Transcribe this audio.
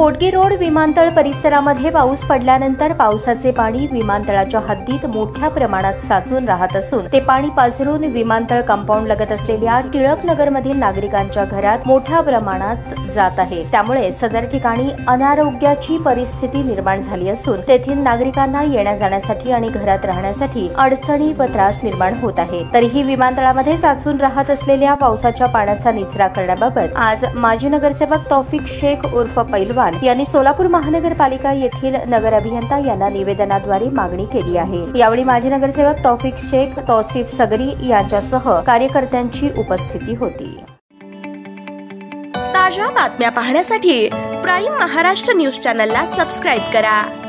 खोडगी road विमानतळ परिसरामध्ये पाऊस पडल्यानंतर पावसाचे पाणी विमानतळाच्या हद्दीत मोठ्या प्रमाणात साचून राहत असून ते पाणी पाझरून विमानतळ कंपाऊंड लगत असलेल्या टिळक नगरमधील नागरिकांच्या घरात मोठ्या प्रमाणात जात आहे। त्यामुळे सदर ठिकाणी अनारोग्याची परिस्थिती निर्माण झाली असून तेथील नागरिकांना येण्या जाण्यासाठी आणि घरात राहण्यासाठी अडचणी व त्रास निर्माण होत आहे। तरीही विमानतळामध्ये साचून राहत असलेल्या पावसाच्या पाण्याचा निचरा करण्याबाबत आज माजी नगरसेवक तौफिक शेख उर्फ पैलवान यांनी सोलापूर महानगरपालिका येथील नगर अभियंता यांना निवेदनाद्वारे मागणी केली आहे। यावेळी माजी नगरसेवक तौफिक शेख, तौसिफ सगरी यांच्यासह कार्यकर्त्यांची उपस्थिती होती। ताज्या बातम्या पाहण्यासाठी प्राईम महाराष्ट्र न्यूज चॅनलला सबस्क्राईब करा।